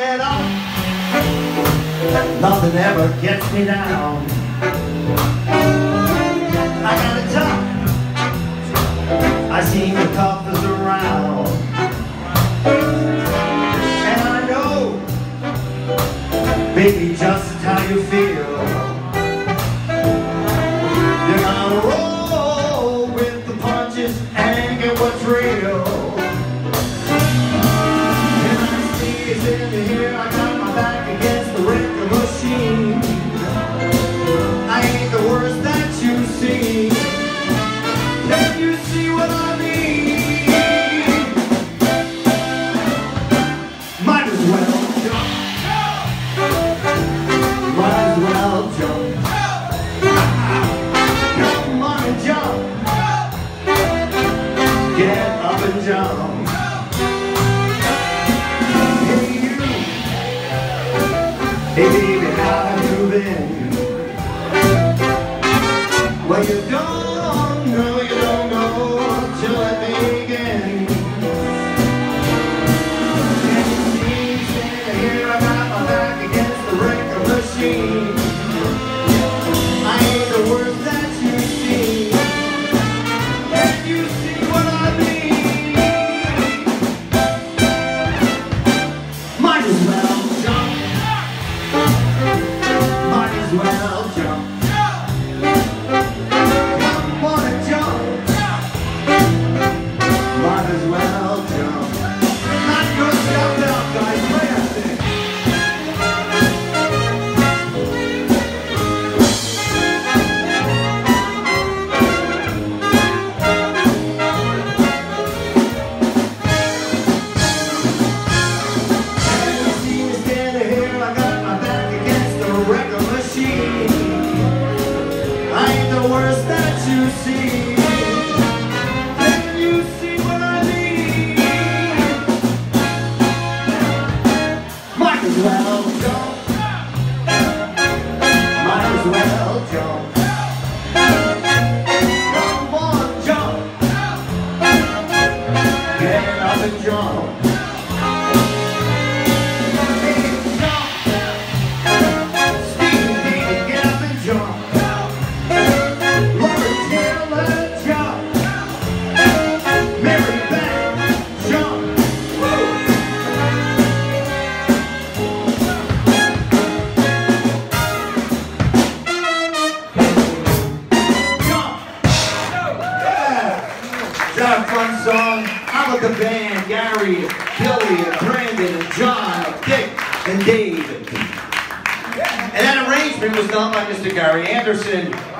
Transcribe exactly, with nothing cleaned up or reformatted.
get up. Nothing ever gets me down. I got it tough. I seem the toughest around. And I know, baby, just how you feel. You're gonna roll with the punches and get what's real. And I see you sitting here, I got my back against the record machine. I ain't the worst that you see. Can you see what I mean? Might as well jump. Might as well jump. Come on and jump. Get up and jump. Hey you. Hey baby, how have you been? Well, you don't know, you don't know until it begins. Can you see me standing here? I got my back against the record machine. I ain't the worst that you see. Can you see what I mean? Might as well jump. Might as well jump. I ain't the worst that you see. Can you see what I mean? Might as well jump. Might as well jump. Come on, jump. Get up and jump. That fun song. How about the band? Gary, Billy, and Brandon, and John, and Dick, and Dave. And that arrangement was done by Mister Gary Anderson.